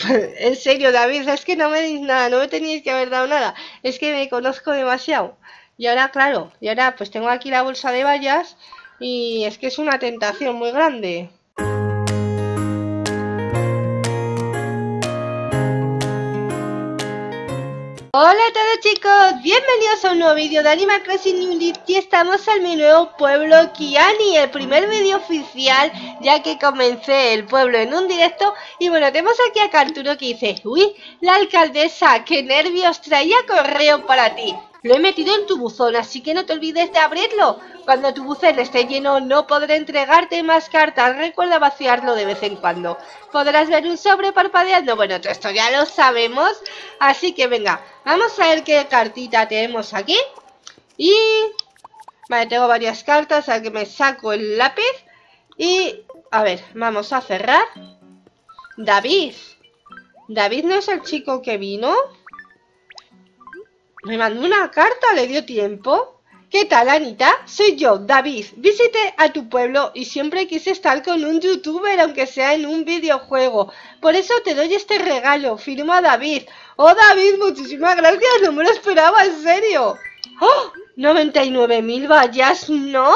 En serio, David, es que no me deis nada, no me teníais que haber dado nada. Es que me conozco demasiado. Y ahora, claro, pues tengo aquí la bolsa de vallas y es que es una tentación muy grande. Hola a todos chicos, bienvenidos a un nuevo vídeo de Animal Crossing New Leaf y estamos en mi nuevo pueblo Kiani, el primer vídeo oficial ya que comencé el pueblo en un directo. Y bueno, tenemos aquí a Carturo que dice: uy, la alcaldesa, qué nervios, traía correo para ti. Lo he metido en tu buzón, así que no te olvides de abrirlo. Cuando tu buzón esté lleno no podré entregarte más cartas, recuerda vaciarlo de vez en cuando. Podrás ver un sobre parpadeando, bueno, todo esto ya lo sabemos, así que venga, vamos a ver qué cartita tenemos aquí. Y... vale, tengo varias cartas, a que me saco el lápiz. Y... a ver, vamos a cerrar. David. ¿David no es el chico que vino? Me mandó una carta, ¿le dio tiempo? ¿Qué tal, Anita? Soy yo, David. Visité a tu pueblo y siempre quise estar con un youtuber, aunque sea en un videojuego. Por eso te doy este regalo. Firma David. Oh, David, muchísimas gracias. No me lo esperaba, en serio. ¡Oh! 99.000 vallas. ¡No!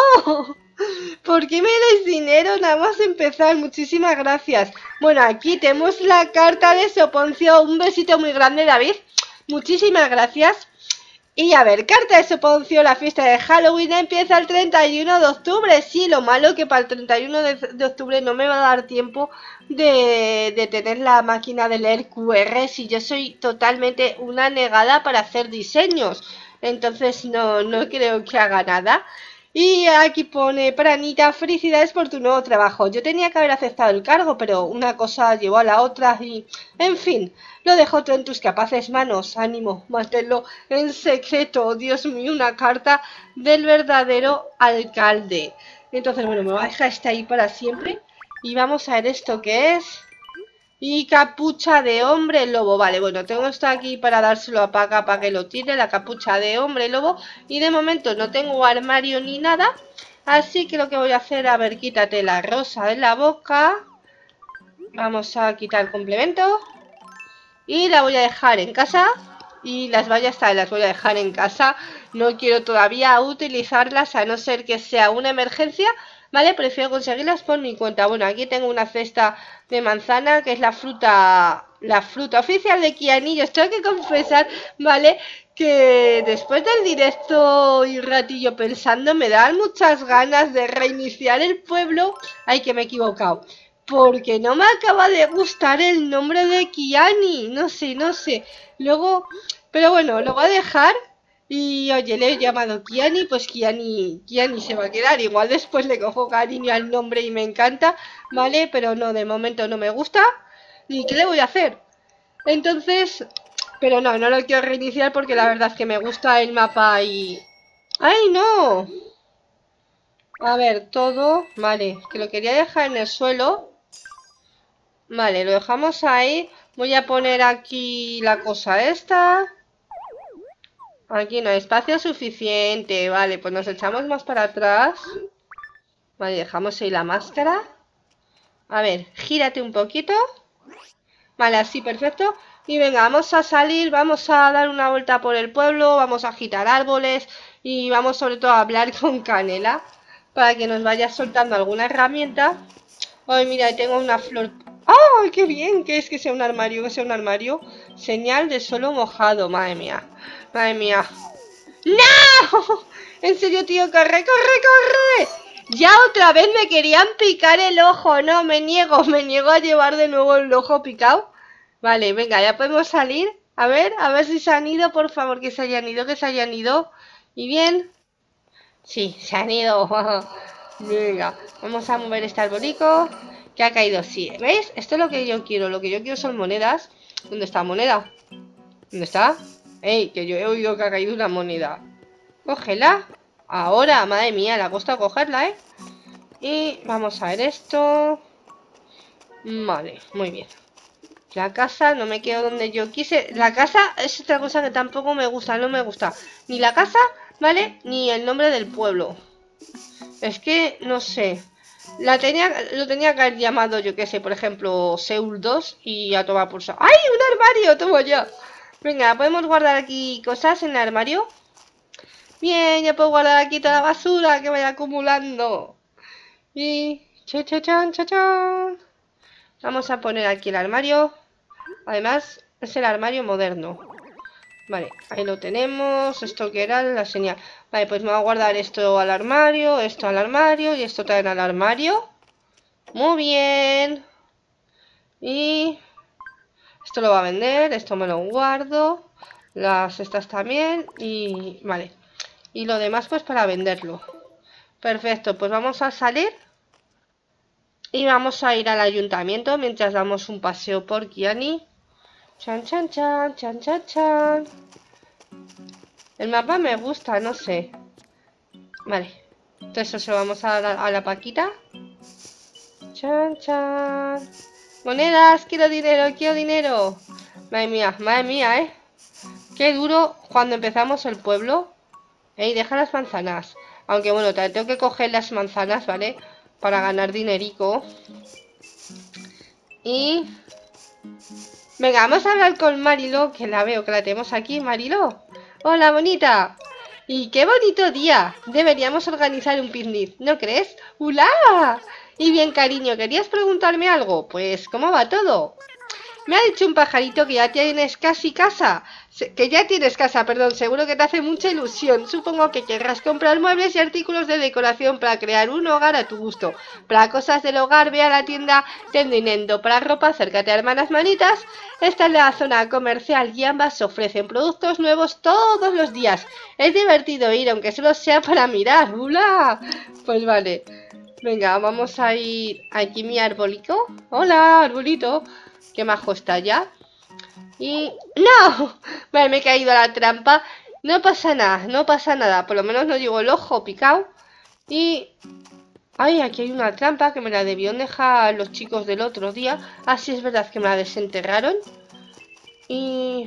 ¿Por qué me dais dinero? Nada más empezar. Muchísimas gracias. Bueno, aquí tenemos la carta de Soponcio. Un besito muy grande, David. Muchísimas gracias. Y a ver, carta de Soponcio, la fiesta de Halloween empieza el 31 de octubre. Sí, lo malo que para el 31 de octubre no me va a dar tiempo de tener la máquina de leer QR, si yo soy totalmente una negada para hacer diseños. Entonces no creo que haga nada. Y aquí pone: para Anita, felicidades por tu nuevo trabajo. Yo tenía que haber aceptado el cargo, pero una cosa llevó a la otra y... en fin, lo dejo todo en tus capaces manos. Ánimo, manténlo en secreto. Dios mío, una carta del verdadero alcalde. Entonces, bueno, me voy a dejar esta ahí para siempre. Y vamos a ver esto que es... y capucha de hombre lobo. Vale, bueno, tengo esto aquí para dárselo a Paca para que lo tire, la capucha de hombre lobo. Y de momento no tengo armario ni nada, así que lo que voy a hacer, a ver, quítate la rosa de la boca. Vamos a quitar el complemento. Y la voy a dejar en casa. Y las vallas también las voy a dejar en casa. No quiero todavía utilizarlas, a no ser que sea una emergencia. Vale, prefiero conseguirlas por mi cuenta. Bueno, aquí tengo una cesta de manzana, que es la fruta oficial de Kiani. Os tengo que confesar, ¿vale?, que después del directo y ratillo pensando, me dan muchas ganas de reiniciar el pueblo. Ay, que me he equivocado, porque no me acaba de gustar el nombre de Kiani. No sé. Luego, pero bueno, lo voy a dejar. Y oye, le he llamado Kiani, pues Kiani se va a quedar. Igual después le cojo cariño al nombre y me encanta, ¿vale? Pero no, de momento no me gusta. ¿Y qué le voy a hacer? Entonces, pero no lo quiero reiniciar porque la verdad es que me gusta el mapa y... ¡ay, no! A ver, todo... vale, que lo quería dejar en el suelo. Vale, lo dejamos ahí. Voy a poner aquí la cosa esta. Aquí no hay espacio suficiente. Vale, pues nos echamos más para atrás. Vale, dejamos ahí la máscara. A ver, gírate un poquito. Vale, así, perfecto. Y venga, vamos a salir, vamos a dar una vuelta por el pueblo, vamos a agitar árboles y vamos sobre todo a hablar con Canela para que nos vaya soltando alguna herramienta. Ay, mira, tengo una flor. ¡ay, qué bien! ¿Qué es que sea un armario? Que sea un armario. Señal de suelo mojado, madre mía. Madre mía. ¡No! En serio, tío, corre. Ya otra vez me querían picar el ojo. No, me niego a llevar de nuevo el ojo picado. Vale, venga, ya podemos salir. A ver si se han ido, por favor, que se hayan ido. Y bien. Sí, se han ido. Venga, vamos a mover este arbolico que ha caído. Sí, ¿veis? Esto es lo que yo quiero. Lo que yo quiero son monedas. ¿Dónde está moneda? ¿Dónde está? ¡Ey! Que yo he oído que ha caído una moneda. Cógela. Ahora, madre mía, le ha costado cogerla, ¿eh? Y vamos a ver esto. Vale, muy bien. La casa, no me quedo donde yo quise. La casa es otra cosa que tampoco me gusta. No me gusta ni la casa, ¿vale? Ni el nombre del pueblo. Es que, no sé. Lo tenía que haber llamado, yo qué sé, por ejemplo, Seúl 2 y a tomar pulso. ¡Ay, un armario! ¡Tomo ya! Venga, ¿podemos guardar aquí cosas en el armario? Bien, ya puedo guardar aquí toda la basura que vaya acumulando. Y... ¡Cha-cha-chan, cha-chan! Vamos a poner aquí el armario. Además, es el armario moderno. Vale, ahí lo tenemos. Esto que era la señal. Vale, pues me voy a guardar esto al armario, esto al armario y esto también al armario. Muy bien. Y esto lo va a vender, esto me lo guardo. Las estas también. Y vale. Y lo demás pues para venderlo. Perfecto, pues vamos a salir. Y vamos a ir al ayuntamiento mientras damos un paseo por Kiani. Chan, chan, chan, chan, chan, chan. El mapa me gusta, no sé. Vale. Entonces eso vamos a la paquita. Chan, chan. Monedas, quiero dinero, quiero dinero. Madre mía, ¿eh? Qué duro cuando empezamos el pueblo. Ey, deja las manzanas. Aunque bueno, tengo que coger las manzanas, ¿vale? Para ganar dinerico. Y... venga, vamos a hablar con Mariló, que la veo, que la tenemos aquí. Mariló. Hola, bonita. Y qué bonito día. Deberíamos organizar un picnic, ¿no crees? ¡Hulá! Y bien, cariño, ¿querías preguntarme algo? Pues, ¿cómo va todo? Me ha dicho un pajarito que ya tienes casi casa. Que ya tienes casa, perdón, seguro que te hace mucha ilusión. Supongo que querrás comprar muebles y artículos de decoración para crear un hogar a tu gusto. Para cosas del hogar, ve a la tienda Tendinendo. Para ropa, acércate a Hermanas Manitas. Esta es la zona comercial y ambas ofrecen productos nuevos todos los días. Es divertido ir, aunque solo sea para mirar. ¡Hula! Pues vale. Venga, vamos a ir aquí mi arbolico. Hola, arbolito. Qué majo está ya. Y... ¡no! Vale, me he caído a la trampa. No pasa nada, no pasa nada. Por lo menos no llevo el ojo picado. Y... ay, aquí hay una trampa que me la debieron dejar los chicos del otro día. Ah, sí, es verdad que me la desenterraron. Y...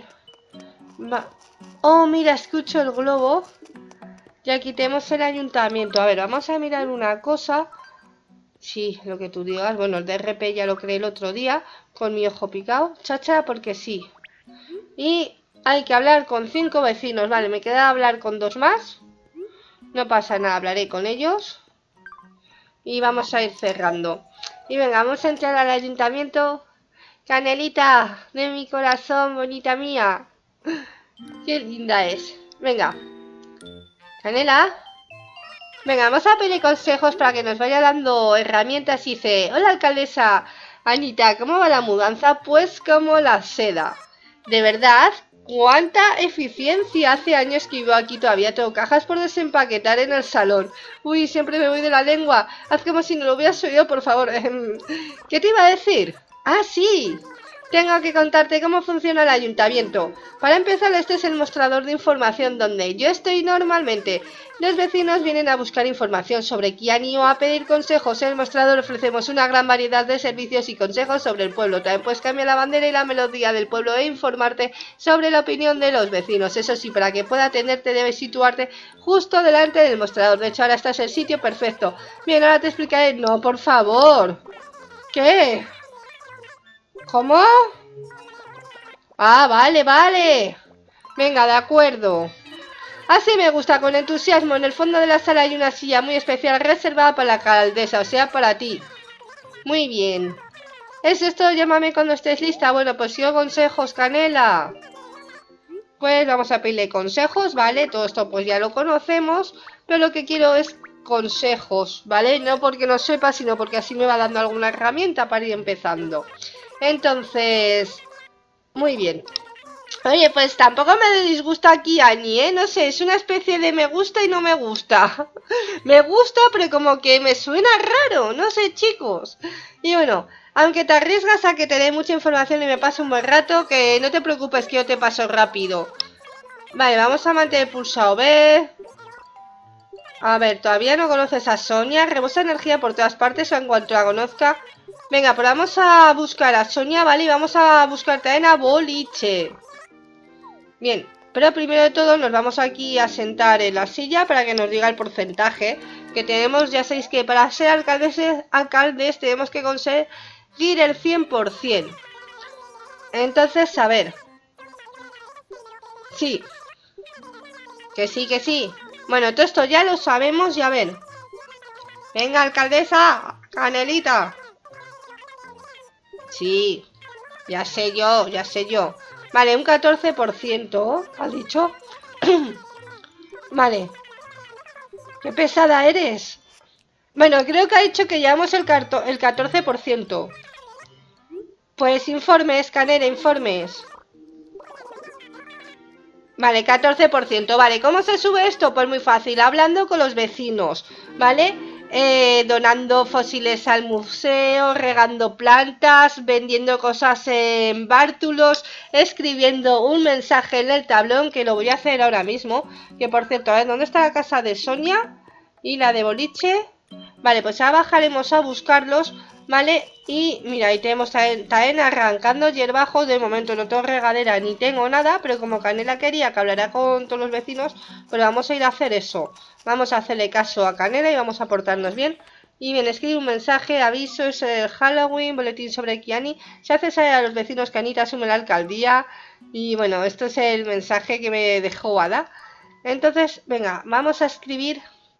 oh, mira, escucho el globo. Y aquí tenemos el ayuntamiento. A ver, vamos a mirar una cosa. Sí, lo que tú digas. Bueno, el DRP ya lo creé el otro día con mi ojo picado. Chacha, porque sí. Y hay que hablar con 5 vecinos. Vale, me queda hablar con 2 más. No pasa nada, hablaré con ellos. Y vamos a ir cerrando. Y venga, vamos a entrar al ayuntamiento. Canelita, de mi corazón, bonita mía. Qué linda es. Venga. Canela. Venga, vamos a pedir consejos para que nos vaya dando herramientas. Y dice, hola alcaldesa Anita, ¿cómo va la mudanza? Pues como la seda. ¿De verdad? ¡Cuánta eficiencia! Hace años que vivo aquí, todavía tengo cajas por desempaquetar en el salón. Uy, siempre me voy de la lengua. Haz como si no lo hubieras oído, por favor. ¿Qué te iba a decir? Ah, sí. Tengo que contarte cómo funciona el ayuntamiento. Para empezar, este es el mostrador de información donde yo estoy normalmente. Los vecinos vienen a buscar información sobre Kiani o a pedir consejos. En el mostrador ofrecemos una gran variedad de servicios y consejos sobre el pueblo. También puedes cambiar la bandera y la melodía del pueblo e informarte sobre la opinión de los vecinos. Eso sí, para que pueda atenderte debes situarte justo delante del mostrador. De hecho, ahora estás en el sitio perfecto. Bien, ahora te explicaré. No, por favor. ¿Qué? ¿Cómo? Ah, vale, vale. Venga, de acuerdo. Así me gusta, con entusiasmo. En el fondo de la sala hay una silla muy especial reservada para la alcaldesa, o sea, para ti. Muy bien. ¿Es esto? Llámame cuando estés lista. Bueno, pues sigo consejos, Canela. Pues vamos a pedirle consejos, ¿vale? Todo esto pues ya lo conocemos, pero lo que quiero es consejos, ¿vale? No porque no sepa, sino porque así me va dando alguna herramienta para ir empezando. Entonces, muy bien. Oye, pues tampoco me disgusta aquí Ani, ¿eh? No sé, es una especie de me gusta y no me gusta. Me gusta, pero como que me suena raro, no sé, chicos. Y bueno, aunque te arriesgas a que te dé mucha información y me pase un buen rato, que no te preocupes que yo te paso rápido. Vale, vamos a mantener pulsado B. A ver, todavía no conoces a Sonia. Rebosa energía por todas partes o en cuanto la conozca. Venga, pues vamos a buscar a Sonia, ¿vale? Y vamos a buscar también a Boliche. Bien, pero primero de todo nos vamos aquí a sentar en la silla para que nos diga el porcentaje. Que tenemos, ya sabéis que para ser alcaldes tenemos que conseguir el 100%. Entonces, a ver. Sí. Que sí, que sí. Bueno, todo esto ya lo sabemos y a ver. Venga, alcaldesa, Canelita. Sí, ya sé yo, ya sé yo. Vale, un 14%, ¿has dicho? Vale. Qué pesada eres. Bueno, creo que ha dicho que llevamos el 14%. Pues informes, Canela, informes. Vale, 14%. Vale, ¿cómo se sube esto? Pues muy fácil, hablando con los vecinos, ¿vale? Donando fósiles al museo, regando plantas, vendiendo cosas en bártulos, escribiendo un mensaje en el tablón, que lo voy a hacer ahora mismo. Que por cierto, a ver, ¿dónde está la casa de Sonia? Y la de Boliche. Vale, pues ya bajaremos a buscarlos, ¿vale? Y mira, ahí tenemos también arrancando hierbajos. De momento no tengo regadera ni tengo nada, pero como Canela quería que hablara con todos los vecinos, pues vamos a ir a hacer eso. Vamos a hacerle caso a Canela y vamos a portarnos bien. Y bien, escribe un mensaje, aviso, es el Halloween, boletín sobre Kiani. Se hace saber a los vecinos que Anita asume la alcaldía. Y bueno, esto es el mensaje que me dejó Ada. Entonces, venga, vamos a escribir.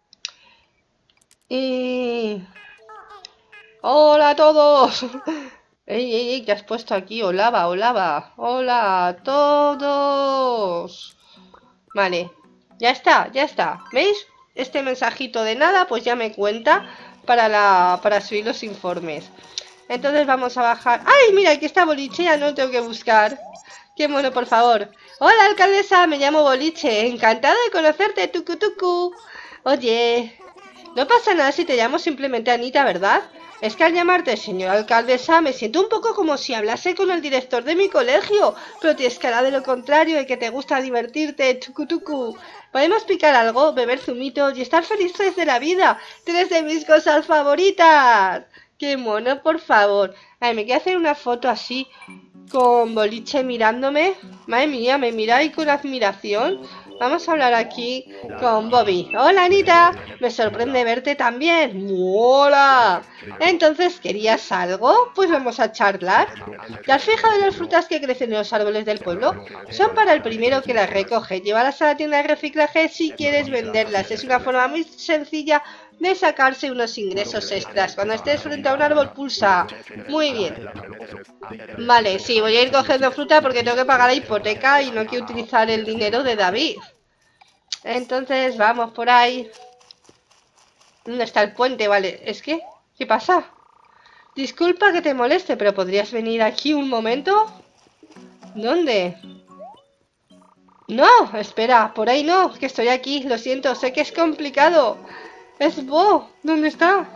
Y... ¡Hola a todos! ¡Ey! ¿Qué has puesto aquí? ¡Hola! ¡Hola a todos! Vale, ya está. ¿Veis? Este mensajito de nada, pues ya me cuenta para subir los informes. Entonces vamos a bajar. ¡Ay, mira! Aquí está Boliche, ya no tengo que buscar. ¡Qué bueno, por favor! ¡Hola, alcaldesa! Me llamo Boliche. Encantada de conocerte, tucu. Oye... No pasa nada si te llamo simplemente Anita, ¿verdad? Es que al llamarte señora alcaldesa me siento un poco como si hablase con el director de mi colegio. Pero tienes cara de lo contrario y que te gusta divertirte, tucu. Podemos picar algo, beber zumitos y estar felices de la vida. Tienes de mis cosas favoritas. Qué mono, por favor. A ver, me quiero hacer una foto así con Boliche mirándome. Madre mía, me mira ahí con admiración. Vamos a hablar aquí con Bobby. Hola, Anita. Me sorprende verte también. ¡Hola! Entonces, ¿querías algo? Pues vamos a charlar. ¿Te has fijado en las frutas que crecen en los árboles del pueblo? Son para el primero que las recoge. Llévalas a la tienda de reciclaje si quieres venderlas. Es una forma muy sencilla de sacarse unos ingresos extras. Cuando estés frente a un árbol, pulsa. Muy bien. Vale, sí, voy a ir cogiendo fruta porque tengo que pagar la hipoteca y no quiero utilizar el dinero de David. Entonces, vamos por ahí. ¿Dónde está el puente? Vale, es que... ¿Qué pasa? Disculpa que te moleste, pero ¿podrías venir aquí un momento? ¿Dónde? No, espera, por ahí no, que estoy aquí, lo siento, sé que es complicado. Es Bo, ¿dónde está?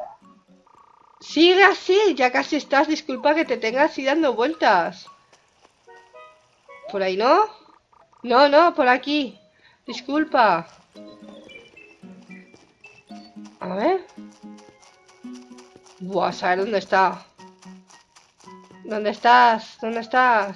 Sigue así, ya casi estás, disculpa que te tenga así dando vueltas. ¿Por ahí no? No, por aquí. Disculpa. A ver. Buah, a saber dónde está. ¿Dónde estás? ¿Dónde estás?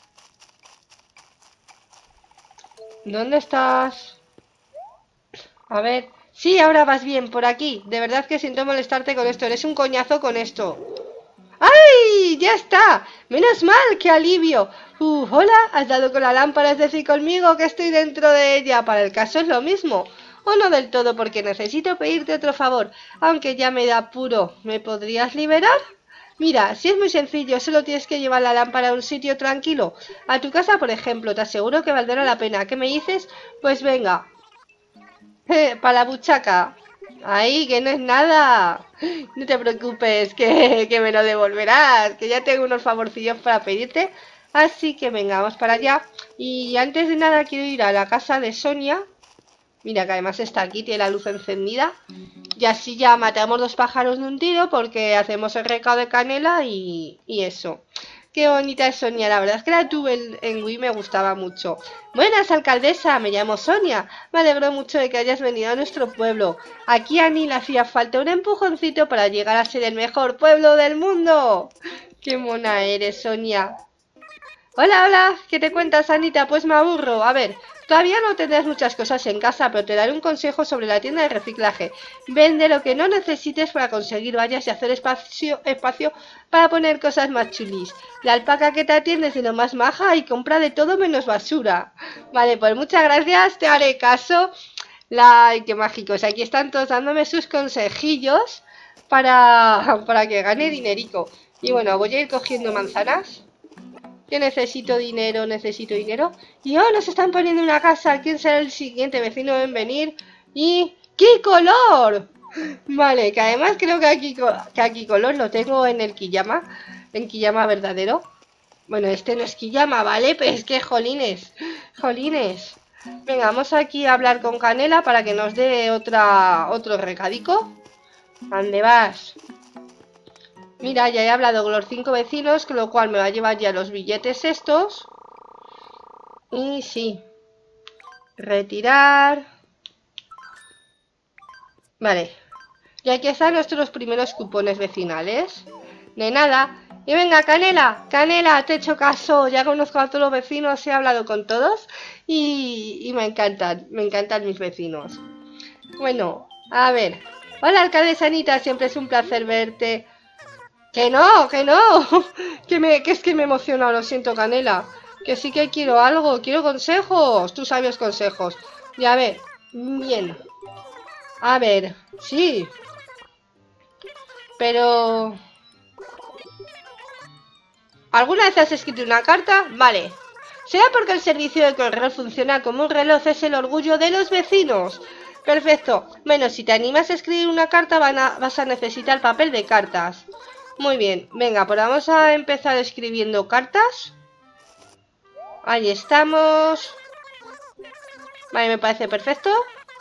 ¿Dónde estás? A ver. Sí, ahora vas bien, por aquí. De verdad que siento molestarte con esto. Eres un coñazo con esto. ¡Ay! ¡Ya está! ¡Menos mal! ¡Qué alivio! Hola, ¿has dado con la lámpara? Es decir, conmigo que estoy dentro de ella. Para el caso es lo mismo. O no del todo, porque necesito pedirte otro favor. Aunque ya me da apuro. ¿Me podrías liberar? Mira, si es muy sencillo, solo tienes que llevar la lámpara a un sitio tranquilo. A tu casa, por ejemplo, te aseguro que valdrá la pena. ¿Qué me dices? Pues venga. Para la buchaca. Ay, que no es nada. No te preocupes, que me lo devolverás. Que ya tengo unos favorcillos para pedirte. Así que venga, vamos para allá. Y antes de nada quiero ir a la casa de Sonia. Mira, que además está aquí, tiene la luz encendida. Y así ya matamos 2 pájaros de un tiro porque hacemos el recado de Canela y eso. Qué bonita es Sonia, la verdad es que la tuve en Wii, me gustaba mucho. Buenas, alcaldesa, me llamo Sonia. Me alegro mucho de que hayas venido a nuestro pueblo. Aquí a Ani le hacía falta un empujoncito para llegar a ser el mejor pueblo del mundo. Qué mona eres, Sonia. Hola, ¿qué te cuentas, Anita? Pues me aburro. A ver, Todavía no tendrás muchas cosas en casa, pero te daré un consejo sobre la tienda de reciclaje. Vende lo que no necesites para conseguir vallas y hacer espacio para poner cosas más chulis. La alpaca que te atiende es de lo más maja y compra de todo menos basura. Vale, pues muchas gracias, te haré caso. Ay, qué mágicos. Aquí están todos dándome sus consejillos para que gane dinerico. Y bueno, voy a ir cogiendo manzanas. Que necesito dinero, necesito dinero. Y oh, nos están poniendo una casa. ¿Quién será el siguiente vecino en venir? Y... ¡qué color! Vale, que además creo que aquí color lo tengo en el Kiyama. En Kiyama verdadero. Bueno, este no es Kiyama, ¿vale? Pero es que jolines. Jolines. Venga, vamos aquí a hablar con Canela para que nos dé otro recadico. ¿Dónde vas? Mira, ya he hablado con los 5 vecinos, con lo cual me va a llevar ya los billetes estos. Y sí. Retirar. Vale. Y aquí están nuestros primeros cupones vecinales. De nada. Y venga, Canela, Canela, te he hecho caso. Ya conozco a todos los vecinos, he hablado con todos. Y me encantan mis vecinos. Bueno, a ver. Hola, alcaldesa Anita, siempre es un placer verte. Que no, que no. Que es que me emociona, lo siento, Canela. Que sí que quiero algo, quiero consejos. Tú sabes consejos. Y a ver, bien. A ver, sí. Pero... ¿alguna vez has escrito una carta? Vale. ¿Será porque el servicio de correo funciona como un reloj? Es el orgullo de los vecinos. Perfecto. Bueno, si te animas a escribir una carta vas a necesitar papel de cartas. Muy bien. Venga, pues vamos a empezar escribiendo cartas. Ahí estamos. Vale, me parece perfecto.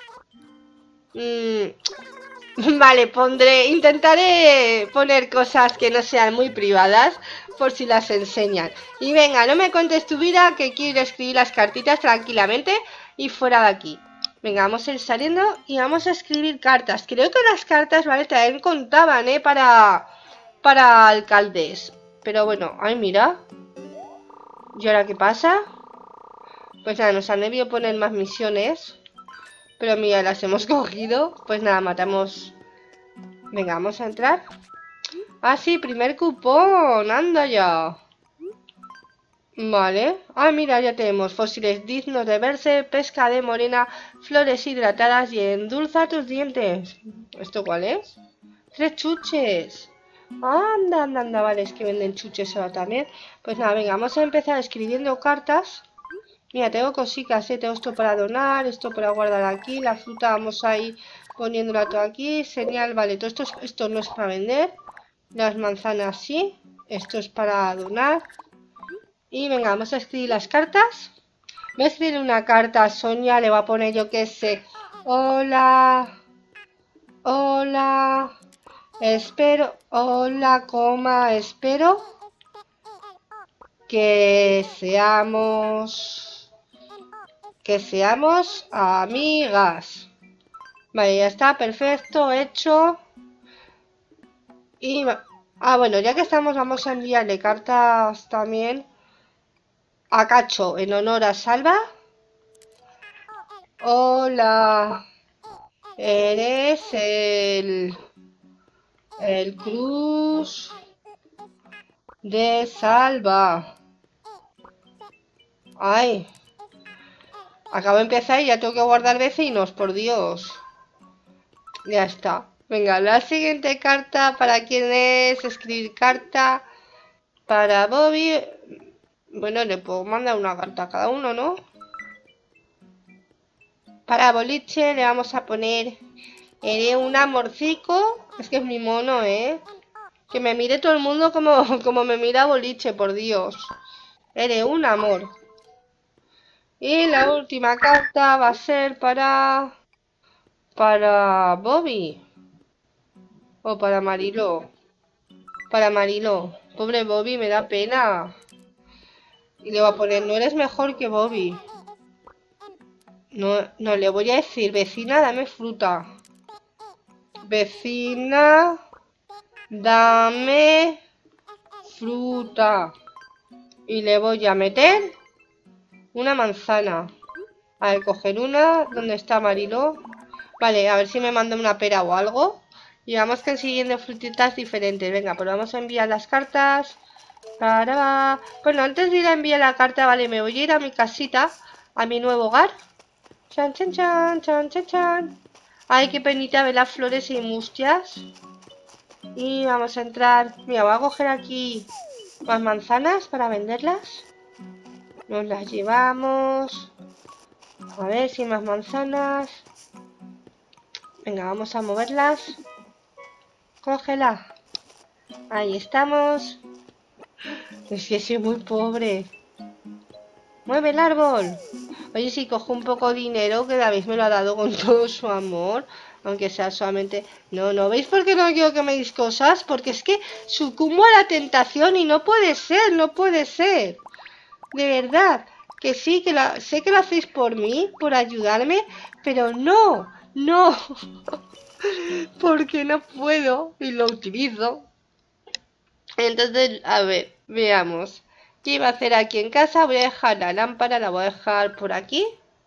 Vale, intentaré poner cosas que no sean muy privadas por si las enseñan. Y venga, no me cuentes tu vida, que quiero escribir las cartitas tranquilamente y fuera de aquí. Venga, vamos a ir saliendo y vamos a escribir cartas. Creo que las cartas, vale, también contaban, para alcaldes. Pero bueno, ay, mira. ¿Y ahora qué pasa? Pues nada, nos han debido poner más misiones. Pero mira, las hemos cogido. Pues nada, matamos. Venga, vamos a entrar. Ah, sí, primer cupón. Anda ya. Vale. Ah, mira, ya tenemos fósiles dignos de verse, pesca de morena, flores hidratadas y endulza tus dientes. ¿Esto cuál es? 3 chuches. Anda, anda, anda. Vale, es que venden chuches ahora también. Pues nada, venga, vamos a empezar escribiendo cartas. Mira, tengo cositas, tengo esto para donar, esto para guardar aquí, la fruta vamos a ir poniéndola todo aquí, señal, vale, todo esto no es para vender, las manzanas sí, esto es para donar. Y venga, vamos a escribir las cartas. Voy a escribir una carta a Sonia, le voy a poner yo que sé, hola, hola, espero, hola, coma, espero que seamos amigas. Vale, ya está, perfecto, hecho. Y... ah, bueno, ya que estamos, vamos a enviarle cartas también a Cacho en honor a Salva. Hola, eres el Cruz de Salva. Ay, acabo de empezar y ya tengo que guardar vecinos, por Dios. Ya está. Venga, la siguiente carta, ¿para quién es? Escribir carta para Bobby. Bueno, le puedo mandar una carta a cada uno, ¿no? Para Boliche le vamos a poner eres un amorcico. Es que es mi mono, ¿eh? Que me mire todo el mundo como me mira Boliche, por Dios. Eres un amor. Y la última carta va a ser para Bobby. O para Marilo. Para Marilo. Pobre Bobby, me da pena. Y le voy a poner, no eres mejor que Bobby. No, no, le voy a decir, vecina, dame fruta. Vecina, dame fruta. Y le voy a meter una manzana. A ver, coger una. ¿Dónde está Marilo? Vale, a ver si me manda una pera o algo. Y vamos consiguiendo frutitas diferentes. Venga, pues vamos a enviar las cartas. Bueno, antes de ir a enviar la carta, vale, me voy a ir a mi casita, a mi nuevo hogar. Chan, chan, chan, chan, chan, chan. Ay, qué penita ver las flores y mustias. Y vamos a entrar. Mira, voy a coger aquí más manzanas para venderlas. Nos las llevamos. A ver si hay más manzanas. Venga, vamos a moverlas. Cógela. Ahí estamos. Es que soy muy pobre. ¡Mueve el árbol! Oye, si cojo un poco de dinero que David me lo ha dado con todo su amor, aunque sea solamente... No, ¿no veis por qué no quiero que me deis cosas? Porque es que sucumbo a la tentación y no puede ser, no puede ser. De verdad, que sí, sé que lo hacéis por mí, por ayudarme, pero no, no. Porque no puedo y lo utilizo. Entonces, a ver, veamos. ¿Qué iba a hacer aquí en casa? Voy a dejar la lámpara, la voy a dejar por aquí.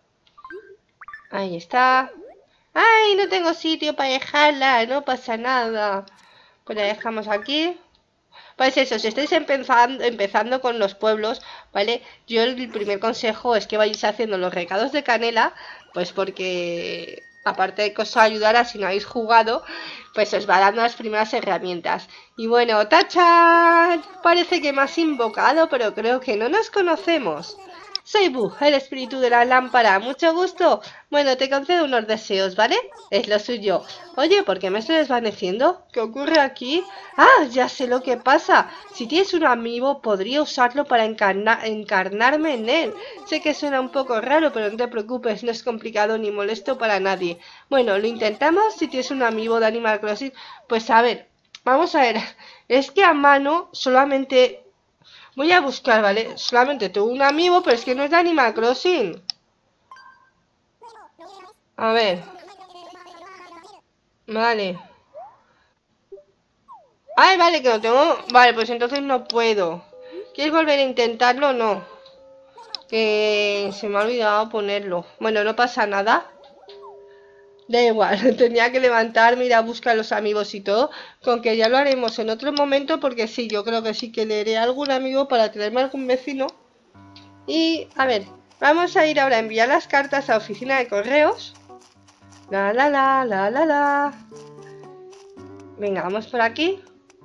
Ahí está. ¡Ay, no tengo sitio para dejarla! No pasa nada. Pues la dejamos aquí. Pues eso, si estáis empezando con los pueblos, ¿vale? Yo el primer consejo es que vayáis haciendo los recados de canela, pues porque aparte de que os ayudará si no habéis jugado, pues os va dando las primeras herramientas. Y bueno, ¡tachán! Parece que me has invocado, pero creo que no nos conocemos. Soy Bu, el espíritu de la lámpara. Mucho gusto. Bueno, te concedo unos deseos, ¿vale? Es lo suyo. Oye, ¿por qué me estoy desvaneciendo? ¿Qué ocurre aquí? Ah, ya sé lo que pasa. Si tienes un amiibo, podría usarlo para encarnarme en él. Sé que suena un poco raro, pero no te preocupes, no es complicado ni molesto para nadie. Bueno, lo intentamos. Si tienes un amiibo de Animal Crossing, pues a ver, vamos a ver. Es que a mano solamente... Voy a buscar, ¿vale? Solamente tengo un amiibo, pero es que no es de Animal Crossing. A ver. Vale. Ay, vale, que lo tengo. Vale, pues entonces no puedo. ¿Quieres volver a intentarlo? No. Que se me ha olvidado ponerlo. Bueno, no pasa nada. Da igual, tenía que levantarme, ir a buscar los amigos y todo. Con que ya lo haremos en otro momento, porque sí, yo creo que sí que leeré a algún amigo para traerme a algún vecino. Y, a ver, vamos a ir ahora a enviar las cartas a la oficina de correos. La, la, la, la, la, la. Venga, vamos por aquí.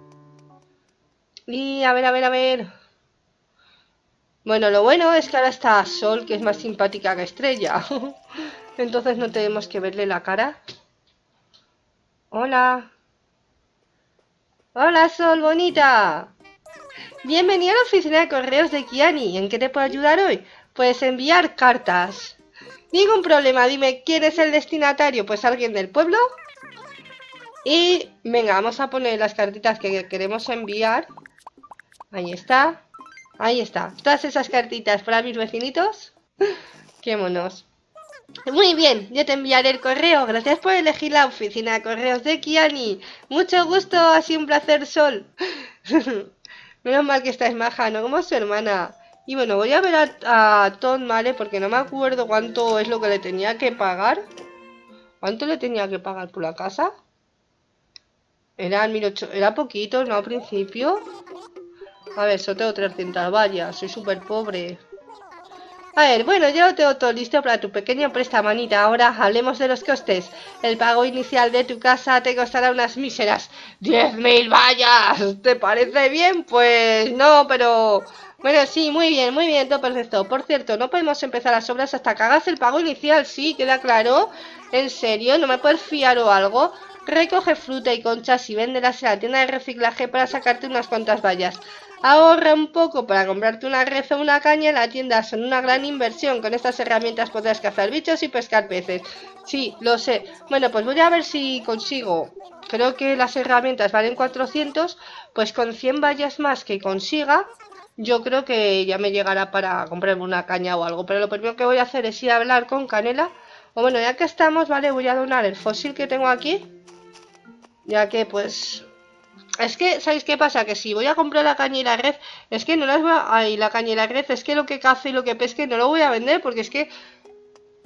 Y, a ver, a ver, a ver. Bueno, lo bueno es que ahora está Sol, que es más simpática que Estrella. Entonces no tenemos que verle la cara. Hola. Hola, Sol, bonita. Bienvenida a la oficina de correos de Kiani. ¿En qué te puedo ayudar hoy? Puedes enviar cartas. Ningún problema, dime quién es el destinatario. Pues alguien del pueblo. Y venga, vamos a poner las cartitas que queremos enviar. Ahí está. Ahí está. Todas esas cartitas para mis vecinitos. Qué monos. Muy bien, yo te enviaré el correo. Gracias por elegir la oficina de correos de Kiani. Mucho gusto, ha sido un placer, Sol. Menos mal que estás maja, no como su hermana. Y bueno, voy a ver a Tom, ¿vale? Porque no me acuerdo cuánto es lo que le tenía que pagar. ¿Cuánto le tenía que pagar por la casa? Era 1800, era poquito, ¿no? Al principio. A ver, solo tengo 300, vaya, soy súper pobre. A ver, bueno, ya lo tengo todo listo para tu pequeño prestamanita. Ahora hablemos de los costes. El pago inicial de tu casa te costará unas míseras 10.000 vallas. ¿Te parece bien? Pues no, pero... Bueno, sí, muy bien, todo perfecto. Por cierto, no podemos empezar las obras hasta que hagas el pago inicial, ¿sí? ¿Queda claro? ¿En serio? ¿No me puedes fiar o algo? Recoge fruta y conchas y véndelas en la tienda de reciclaje para sacarte unas cuantas vallas. Ahorra un poco para comprarte una red o una caña en la tienda, son una gran inversión. Con estas herramientas podrás cazar bichos y pescar peces. Sí, lo sé. Bueno, pues voy a ver si consigo. Creo que las herramientas valen 400, pues con 100 vallas más que consiga, yo creo que ya me llegará para comprarme una caña o algo. Pero lo primero que voy a hacer es ir a hablar con Canela. O bueno, ya que estamos, vale, voy a donar el fósil que tengo aquí. Ya que pues... Es que, ¿sabéis qué pasa? Que si voy a comprar la caña y la red, es que no las voy a... Ay, la caña y la red, es que lo que cazo y lo que pesque no lo voy a vender porque es que...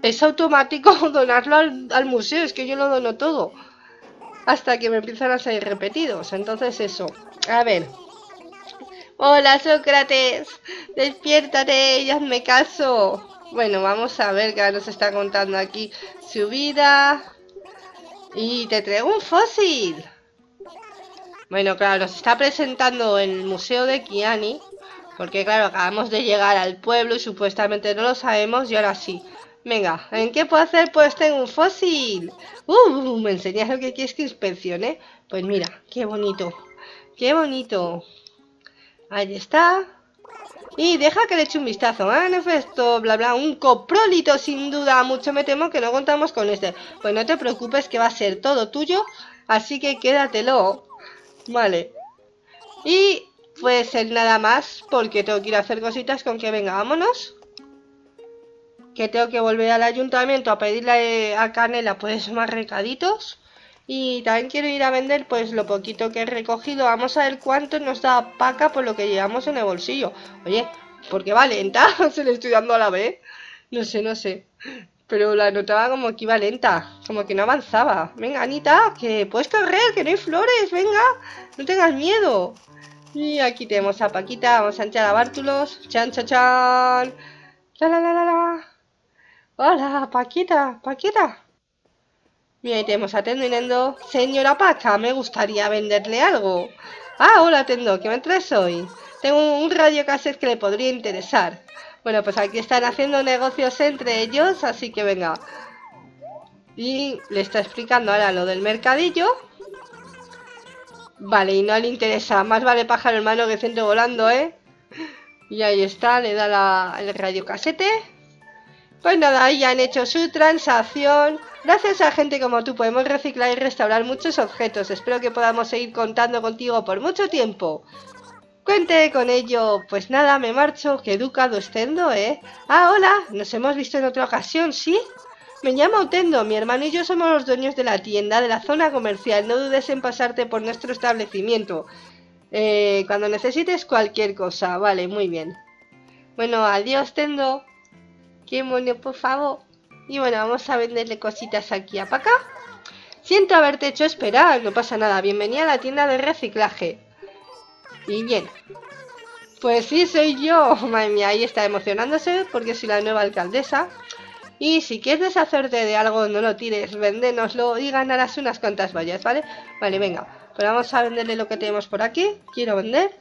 es automático donarlo al museo, es que yo lo dono todo. Hasta que me empiezan a salir repetidos. Entonces eso. A ver. Hola Sócrates. Despiértate y hazme caso. Bueno, vamos a ver qué nos está contando aquí su vida. Y te traigo un fósil. Bueno, claro, nos está presentando el museo de Kiani. Porque claro, acabamos de llegar al pueblo y supuestamente no lo sabemos y ahora sí. Venga, ¿en qué puedo hacer? Pues tengo un fósil. ¿Me enseñas lo que quieres que inspeccione? Pues mira, qué bonito. Qué bonito. Ahí está. Y deja que le eche un vistazo. Manifesto, bla bla. Un coprólito sin duda. Mucho me temo que no contamos con este. Pues no te preocupes que va a ser todo tuyo. Así que quédatelo. Vale. Y pues el nada más. Porque tengo que ir a hacer cositas con que venga, vámonos. Que tengo que volver al ayuntamiento a pedirle a Canela pues más recaditos. Y también quiero ir a vender pues lo poquito que he recogido. Vamos a ver cuánto nos da Paca por lo que llevamos en el bolsillo. Oye, ¿por qué va lenta? Se le estoy dando a la vez. No sé, no sé. Pero la notaba como que iba lenta. Como que no avanzaba. Venga, Anita, que puedes correr, que no hay flores. Venga, no tengas miedo. Y aquí tenemos a Paquita. Vamos a echar a Bártulos. Chan, chan, chan. La, la, la, la, la. Hola, Paquita, Paquita. Mira, ahí tenemos a Tendo y Nendo. Señora Paca, me gustaría venderle algo. Ah, hola Tendo, ¿qué me traes hoy? Tengo un radiocassette que le podría interesar. Bueno, pues aquí están haciendo negocios entre ellos, así que venga. Y le está explicando ahora lo del mercadillo. Vale, y no le interesa. Más vale pájaro en mano que ciento volando, ¿eh? Y ahí está, le da el radiocassette. Pues nada, ahí han hecho su transacción. Gracias a gente como tú podemos reciclar y restaurar muchos objetos. Espero que podamos seguir contando contigo por mucho tiempo. Cuente con ello. Pues nada, me marcho. Qué educado es Tendo, ¿eh? Ah, hola. Nos hemos visto en otra ocasión, ¿sí? Me llamo Tendo. Mi hermano y yo somos los dueños de la tienda, de la zona comercial. No dudes en pasarte por nuestro establecimiento. Cuando necesites cualquier cosa. Vale, muy bien. Bueno, adiós, Tendo. Qué mono, por favor. Y bueno, vamos a venderle cositas aquí a Paca. Siento haberte hecho esperar, no pasa nada. Bienvenida a la tienda de reciclaje. Y bien. Pues sí, soy yo. Madre mía, ahí está emocionándose porque soy la nueva alcaldesa. Y si quieres deshacerte de algo, no lo tires, véndenoslo y ganarás unas cuantas vallas, ¿vale? Vale, venga. Pues vamos a venderle lo que tenemos por aquí. Quiero vender.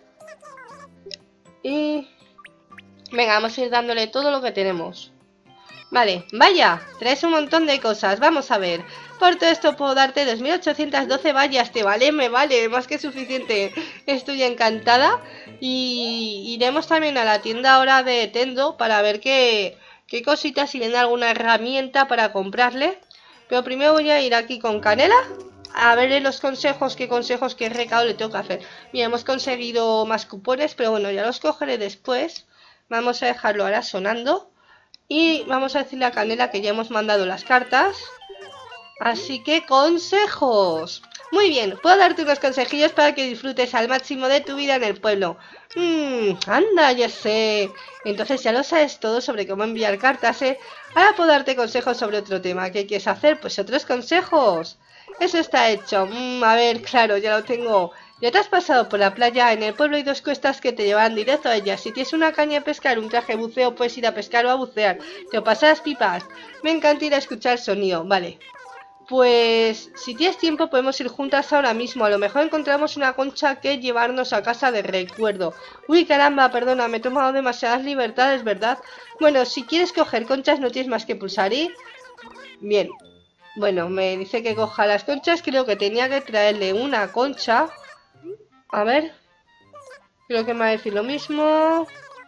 Y... venga, vamos a ir dándole todo lo que tenemos. Vale, vaya, traes un montón de cosas, vamos a ver. Por todo esto puedo darte 2812 vallas, ¿te vale? Me vale, más que suficiente. Estoy encantada. Y iremos también a la tienda ahora de Tendo para ver qué cositas, si viene alguna herramienta para comprarle. Pero primero voy a ir aquí con Canela a ver los consejos, qué recado le tengo que hacer. Mira, hemos conseguido más cupones, pero bueno, ya los cogeré después. Vamos a dejarlo ahora sonando. Y vamos a decirle a Canela que ya hemos mandado las cartas. Así que consejos. Muy bien, puedo darte unos consejillos para que disfrutes al máximo de tu vida en el pueblo. Anda, ya sé. Entonces ya lo sabes todo sobre cómo enviar cartas, ¿eh? Ahora puedo darte consejos sobre otro tema. ¿Qué quieres hacer? Pues otros consejos. Eso está hecho. A ver, claro, ya lo tengo. Ya te has pasado por la playa. En el pueblo hay dos cuestas que te llevan directo a ellas. Si tienes una caña de pescar, un traje de buceo, puedes ir a pescar o a bucear. Te lo pasas pipas. Me encanta ir a escuchar el sonido. Vale. Pues si tienes tiempo podemos ir juntas ahora mismo. A lo mejor encontramos una concha que llevarnos a casa de recuerdo. Uy, caramba, perdona, me he tomado demasiadas libertades, ¿verdad? Bueno, si quieres coger conchas no tienes más que pulsar y... bien. Bueno, me dice que coja las conchas. Creo que tenía que traerle una concha. A ver. Creo que me va a decir lo mismo.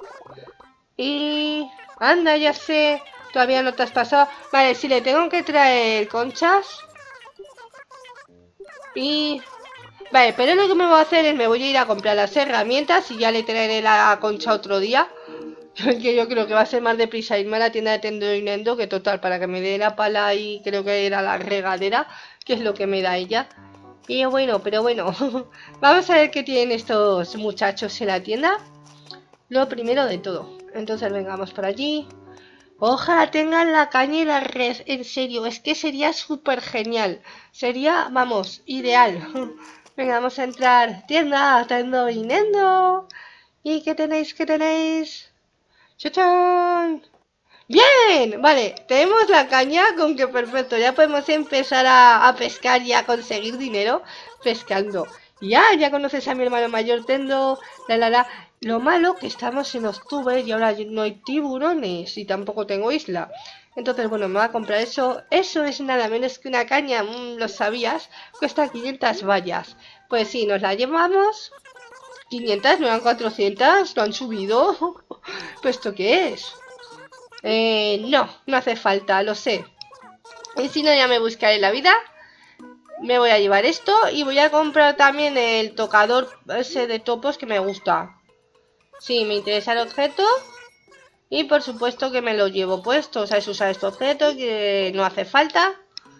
Y... anda, ya sé. Todavía no te has pasado. Vale, si le tengo que traer conchas. Y... vale, pero lo que me voy a hacer es me voy a ir a comprar las herramientas y ya le traeré la concha otro día. Que yo creo que va a ser más deprisa irme a la tienda de Tendo y Nendo, que total, para que me dé la pala y creo que era la regadera, que es lo que me da ella. Y bueno, pero bueno, vamos a ver qué tienen estos muchachos en la tienda. Lo primero de todo. Entonces vengamos por allí. Ojalá tengan la caña y la red, en serio, es que sería súper genial. Sería, vamos, ideal. Venga, vamos a entrar. Tienda, Tendo y Nendo. ¿Y qué tenéis? ¿Qué tenéis? ¡Chachán! ¡Bien! Vale, tenemos la caña, con que perfecto. Ya podemos empezar a pescar y a conseguir dinero pescando. Ya conoces a mi hermano mayor Tendo. La. Lo malo que estamos en octubre y ahora no hay tiburones y tampoco tengo isla. Entonces, bueno, me voy a comprar eso. Eso es nada menos que una caña, ¿lo sabías? Cuesta 500 vallas. Pues sí, nos la llevamos. 500, no eran 400, lo han subido. ¿Pues esto qué es? No hace falta, lo sé. Y si no, ya me buscaré la vida. Me voy a llevar esto y voy a comprar también el tocador ese de topos que me gusta. Sí, me interesa el objeto. Y por supuesto que me lo llevo puesto. Sabes usar este objeto que no hace falta.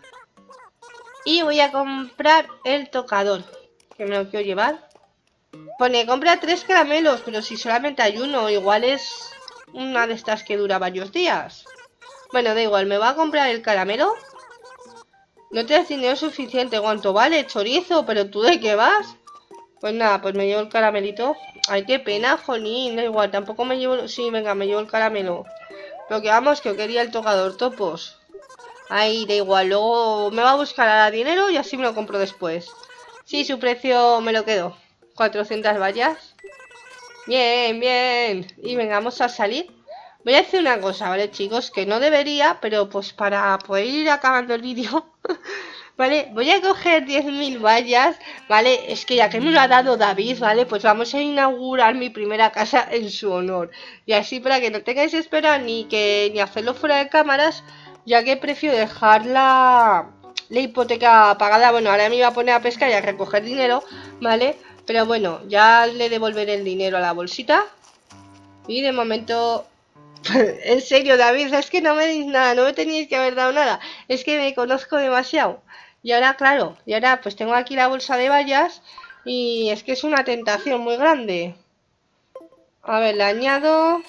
Y voy a comprar el tocador, que me lo quiero llevar. Pone, compra 3 caramelos, pero si solamente hay uno, igual es una de estas que dura varios días. Bueno, da igual, me va a comprar el caramelo. No tienes dinero suficiente, ¿cuánto vale? Chorizo, pero ¿tú de qué vas? Pues nada, pues me llevo el caramelito. Ay, qué pena, jolín, da igual, tampoco me llevo... Sí, venga, me llevo el caramelo. Pero que vamos, que yo quería el tocador topos. Ay, da igual, luego me va a buscar ahora dinero y así me lo compro después. Sí, su precio me lo quedo. 400 vallas. Bien, bien. Y venga, vamos a salir. Voy a hacer una cosa, ¿vale, chicos? Que no debería, pero pues para poder ir acabando el vídeo... ¿Vale? Voy a coger 10.000 vallas, ¿vale? Es que ya que me lo ha dado David, ¿vale? Pues vamos a inaugurar mi primera casa en su honor. Y así para que no tengáis que esperar ni hacerlo fuera de cámaras, ya que prefiero dejar la hipoteca pagada. Bueno, ahora me iba a poner a pescar y a recoger dinero, ¿vale? Pero bueno, ya le devolveré el dinero a la bolsita. Y de momento... En serio, David, es que no me deis nada, no me teníais que haber dado nada. Es que me conozco demasiado. Y ahora, claro, pues tengo aquí la bolsa de vallas y es que es una tentación muy grande. A ver, le añado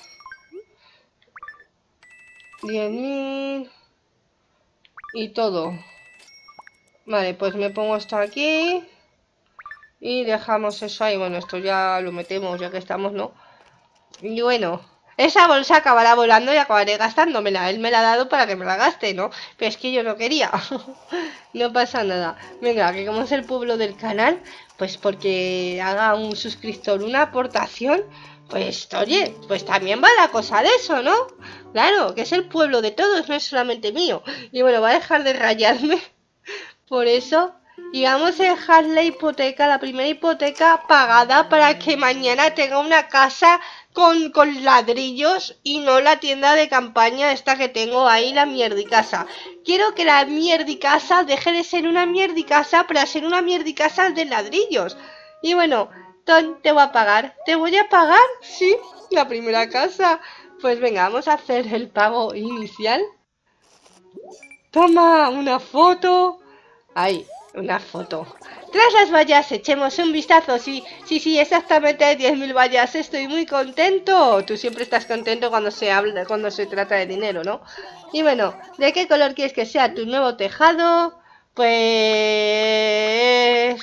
10.000 y todo. Vale, pues me pongo esto aquí y dejamos eso ahí. Bueno, esto ya lo metemos ya que estamos, ¿no? Y bueno... Esa bolsa acabará volando y acabaré gastándomela. Él me la ha dado para que me la gaste, ¿no? Pero es que yo no quería. No pasa nada. Venga, que como es el pueblo del canal, pues porque haga un suscriptor una aportación, pues oye, pues también va la cosa de eso, ¿no? Claro, que es el pueblo de todos, no es solamente mío. Y bueno, va a dejar de rayarme por eso. Y vamos a dejar la hipoteca, la primera hipoteca pagada para que mañana tenga una casa con ladrillos y no la tienda de campaña esta que tengo ahí, la mierdicasa. Quiero que la mierdicasa deje de ser una mierdicasa para ser una mierdicasa de ladrillos. Y bueno, te voy a pagar. ¿Te voy a pagar? Sí, la primera casa. Pues venga, vamos a hacer el pago inicial. Toma una foto. Ahí, una foto. Tras las vallas, echemos un vistazo. Sí, exactamente 10.000 vallas. Estoy muy contento. Tú siempre estás contento cuando se trata de dinero, ¿no? Y bueno, ¿de qué color quieres que sea tu nuevo tejado? Pues...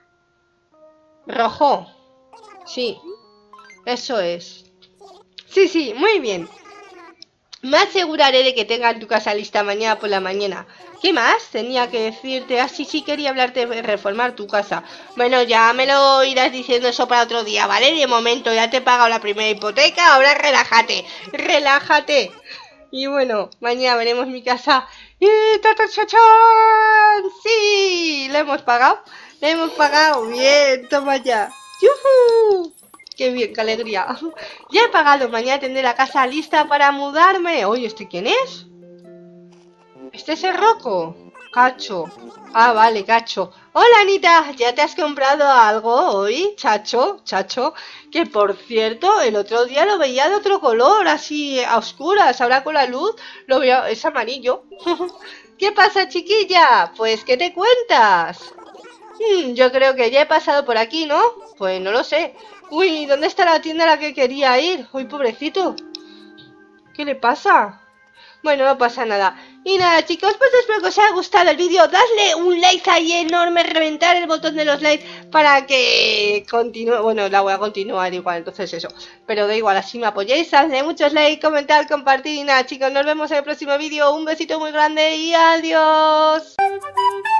rojo. Sí, eso es. Sí, muy bien. Me aseguraré de que tengan tu casa lista mañana por la mañana. ¿Qué más tenía que decirte? Ah, sí, quería hablarte de reformar tu casa. Bueno, ya me lo irás diciendo eso para otro día, ¿vale? De momento ya te he pagado la primera hipoteca, ahora relájate, relájate. Y bueno, mañana veremos mi casa. ¡Y tatachachán! ¡Sí! ¿Le hemos pagado? ¡Le hemos pagado! ¡Bien! ¡Toma ya! ¡Yujú! ¡Qué bien, qué alegría! Ya he pagado, mañana tendré la casa lista para mudarme. Oye, ¿este quién es? ¿Este es el Rocco? Cacho. Ah, vale, Cacho. Hola, Anita, ¿ya te has comprado algo hoy, Chacho? Que por cierto, el otro día lo veía de otro color, así a oscuras. Ahora con la luz lo veo, es amarillo. ¿Qué pasa, chiquilla? Pues, ¿qué te cuentas? Yo creo que ya he pasado por aquí, ¿no? Pues no lo sé. Uy, ¿dónde está la tienda a la que quería ir? Uy, pobrecito. ¿Qué le pasa? Bueno, no pasa nada. Y nada, chicos, pues espero que os haya gustado el vídeo. Dadle un like ahí enorme, reventar el botón de los likes para que continúe. Bueno, la voy a continuar igual, entonces eso. Pero da igual, así me apoyéis. Dadle muchos likes, comentar, compartir. Y nada, chicos, nos vemos en el próximo vídeo. Un besito muy grande y adiós.